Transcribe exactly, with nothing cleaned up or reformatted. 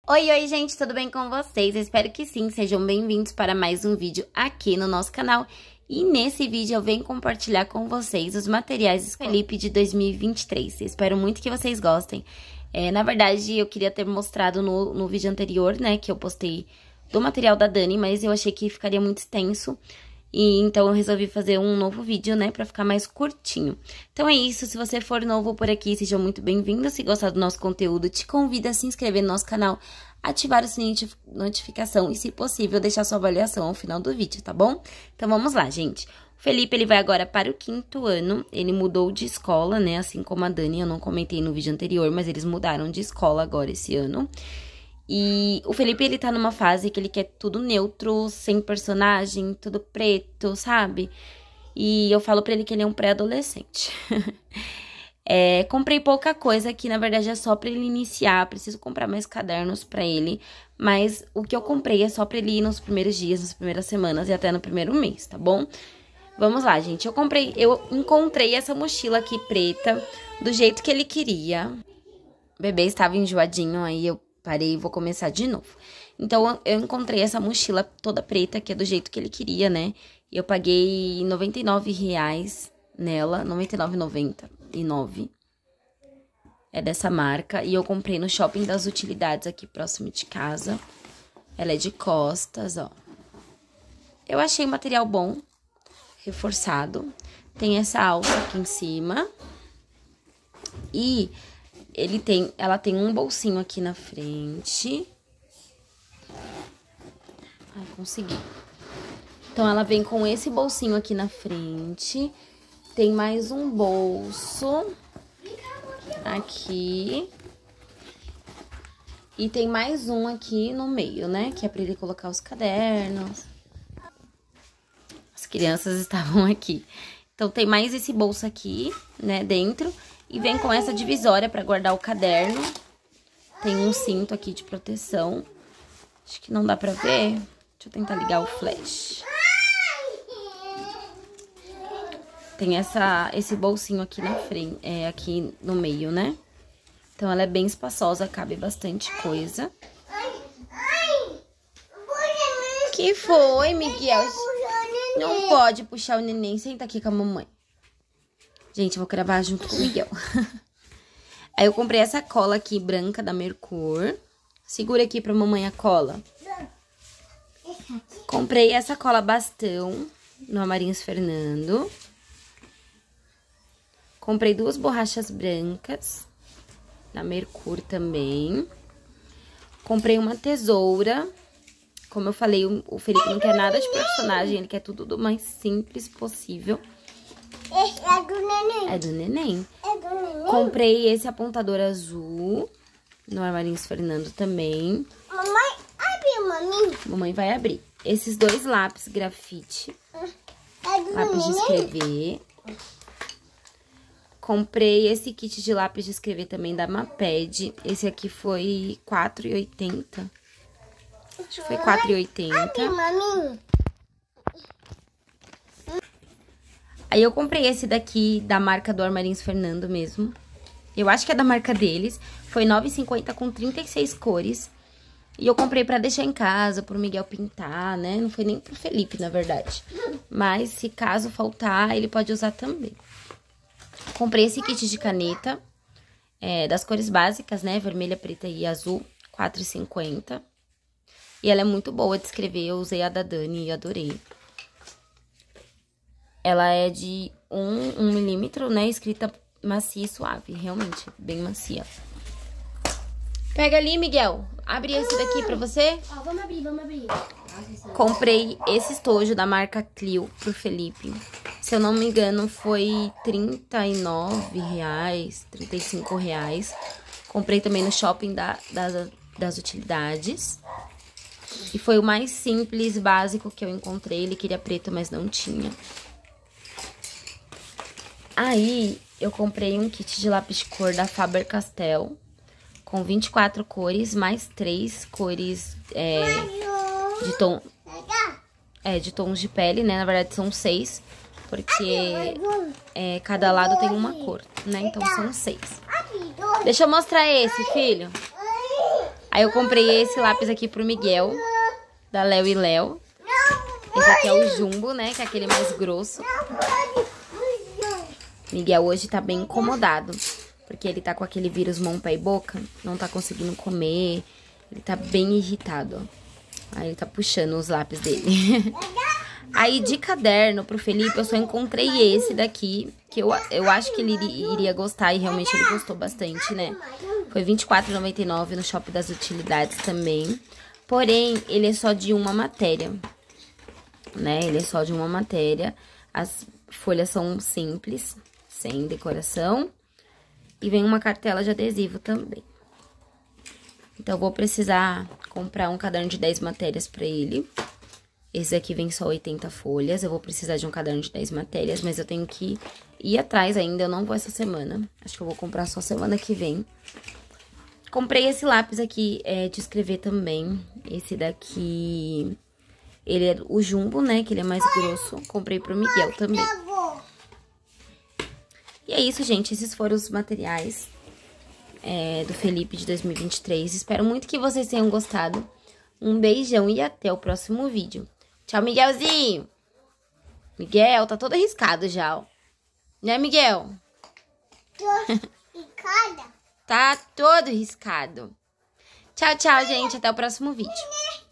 Oi, oi, gente, tudo bem com vocês? Eu espero que sim, sejam bem-vindos para mais um vídeo aqui no nosso canal. E nesse vídeo eu venho compartilhar com vocês os materiais do Felipe de dois mil e vinte e três. Eu espero muito que vocês gostem. É, na verdade, eu queria ter mostrado no, no vídeo anterior, né, que eu postei do material da Dani, mas eu achei que ficaria muito extenso. E então eu resolvi fazer um novo vídeo, né, pra ficar mais curtinho. Então é isso, se você for novo por aqui, seja muito bem-vindo. Se gostar do nosso conteúdo, te convido a se inscrever no nosso canal, ativar o sininho de notificação e, se possível, deixar sua avaliação ao final do vídeo, tá bom? Então vamos lá, gente. O Felipe, ele vai agora para o quinto ano, ele mudou de escola, né, assim como a Dani, eu não comentei no vídeo anterior, mas eles mudaram de escola agora esse ano. E o Felipe, ele tá numa fase que ele quer tudo neutro, sem personagem, tudo preto, sabe? E eu falo pra ele que ele é um pré-adolescente. é, comprei pouca coisa aqui, na verdade é só pra ele iniciar, preciso comprar mais cadernos pra ele. Mas o que eu comprei é só pra ele ir nos primeiros dias, nas primeiras semanas e até no primeiro mês, tá bom? Vamos lá, gente, eu comprei, eu encontrei essa mochila aqui preta, do jeito que ele queria. O bebê estava enjoadinho, aí eu parei e vou começar de novo. Então, eu encontrei essa mochila toda preta, que é do jeito que ele queria, né? E eu paguei noventa e nove reais nela, noventa e nove reais e noventa e nove centavos. É dessa marca. E eu comprei no Shopping das Utilidades, aqui próximo de casa. Ela é de costas, ó. Eu achei o material bom, reforçado. Tem essa alça aqui em cima. E ele tem, ela tem um bolsinho aqui na frente. Ai, consegui. Então, ela vem com esse bolsinho aqui na frente. Tem mais um bolso aqui. E tem mais um aqui no meio, né? Que é pra ele colocar os cadernos. As crianças estavam aqui. Então, tem mais esse bolso aqui, né, dentro. E vem com essa divisória pra guardar o caderno. Tem um cinto aqui de proteção. Acho que não dá pra ver. Deixa eu tentar ligar o flash. Tem essa, esse bolsinho aqui na frente, é, aqui no meio, né? Então, ela é bem espaçosa, cabe bastante coisa. Que foi, Miguel? Não pode puxar o neném. Senta aqui com a mamãe. Gente, eu vou gravar junto com o Miguel. Aí eu comprei essa cola aqui, branca, da Mercur. Segura aqui pra mamãe a cola. Comprei essa cola bastão no Amarinhos Fernando. Comprei duas borrachas brancas, da Mercur também. Comprei uma tesoura. Como eu falei, o Felipe não quer nada de personagem, ele quer tudo do mais simples possível. É do neném. É do neném. É do neném. Comprei esse apontador azul no Amarinhos Fernando também. Mamãe, abre uma minha. Mamãe vai abrir. Esses dois lápis grafite. É do Lápis de neném. escrever. Comprei esse kit de lápis de escrever também da Maped. Esse aqui foi quatro reais e oitenta centavos. Foi quatro reais e oitenta Abre centavos. uma minha. Aí eu comprei esse daqui da marca do Amarinhos Fernando mesmo. Eu acho que é da marca deles. Foi nove reais e cinquenta centavos com trinta e seis cores. E eu comprei pra deixar em casa, pro Miguel pintar, né? Não foi nem pro Felipe, na verdade. Mas se caso faltar, ele pode usar também. Comprei esse kit de caneta, é, das cores básicas, né? Vermelha, preta e azul, quatro reais e cinquenta centavos. E ela é muito boa de escrever, eu usei a da Dani e adorei. Ela é de um milímetro, né? Escrita macia e suave. Realmente, bem macia. Pega ali, Miguel. Abre esse daqui pra você. Ó, vamos abrir, vamos abrir. Comprei esse estojo da marca Clio pro Felipe. Se eu não me engano, foi trinta e nove reais, trinta e cinco reais. Comprei também no Shopping da, das, das Utilidades. E foi o mais simples, básico que eu encontrei. Ele queria preto, mas não tinha. Aí, eu comprei um kit de lápis de cor da Faber-Castell, com vinte e quatro cores, mais três cores é, de tom, é, de tons de pele, né? Na verdade, são seis, porque é, cada lado tem uma cor, né? Então, são seis. Deixa eu mostrar esse, filho. Aí eu comprei esse lápis aqui pro Miguel, da Léo e Léo. Esse aqui é o Jumbo, né? Que é aquele mais grosso. Miguel hoje tá bem incomodado, porque ele tá com aquele vírus mão, pé e boca. Não tá conseguindo comer. Ele tá bem irritado, ó. Aí ele tá puxando os lápis dele. Aí de caderno pro Felipe eu só encontrei esse daqui, que eu, eu acho que ele iria gostar, e realmente ele gostou bastante, né? Foi vinte e quatro reais e noventa e nove centavos no Shopping das Utilidades também. Porém, ele é só de uma matéria, né? Ele é só de uma matéria. As folhas são simples, sem decoração. E vem uma cartela de adesivo também. Então, eu vou precisar comprar um caderno de dez matérias pra ele. Esse aqui vem só oitenta folhas. Eu vou precisar de um caderno de dez matérias, mas eu tenho que ir atrás ainda. Eu não vou essa semana. Acho que eu vou comprar só semana que vem. Comprei esse lápis aqui é, de escrever também. Esse daqui, ele é o Jumbo, né? Que ele é mais grosso. Comprei pro Miguel também. E é isso, gente. Esses foram os materiais é, do Felipe de dois mil e vinte e três. Espero muito que vocês tenham gostado. Um beijão e até o próximo vídeo. Tchau, Miguelzinho. Miguel, tá todo arriscado já, ó. Né, Miguel? Tô riscada. Tá todo riscado. Tchau, tchau, gente. Até o próximo vídeo.